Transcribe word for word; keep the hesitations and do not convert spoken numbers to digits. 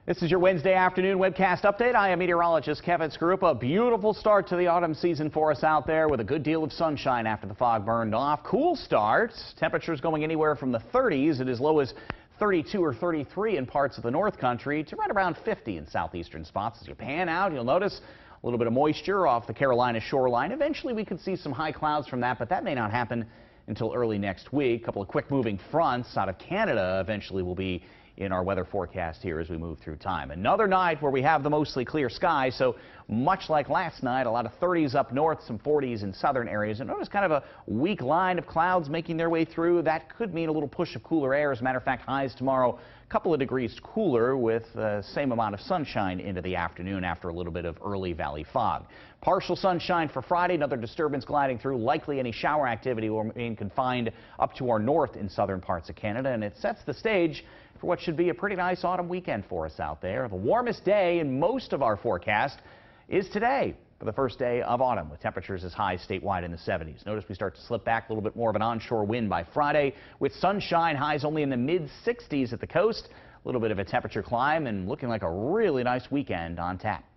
This is your Wednesday afternoon webcast update. I am meteorologist Kevin Skarupa. A beautiful start to the autumn season for us out there with a good deal of sunshine after the fog burned off. Cool starts. Temperatures going anywhere from the thirties and as low as thirty-two or thirty-three in parts of the North Country to right around fifty in southeastern spots. As you pan out, you'll notice a little bit of moisture off the Carolina shoreline. Eventually we could see some high clouds from that, but that may not happen until early next week. A couple of quick moving fronts out of Canada eventually will be in our weather forecast here as we move through time. Another night where we have the mostly clear sky, so much like last night, a lot of thirties up north, some forties in southern areas. And notice kind of a weak line of clouds making their way through. That could mean a little push of cooler air. As a matter of fact, highs tomorrow a couple of degrees cooler with the same amount of sunshine into the afternoon after a little bit of early valley fog. Partial sunshine for Friday, another disturbance gliding through. Likely any shower activity will remain confined up to our north in southern parts of Canada, and it sets the stage for what should be a pretty nice autumn weekend for us out there. The warmest day in most of our forecast is today for the first day of autumn, with temperatures as high statewide in the seventies. Notice we start to slip back a little bit more of an onshore wind by Friday, with sunshine, highs only in the mid sixties at the coast. A little bit of a temperature climb and looking like a really nice weekend on tap.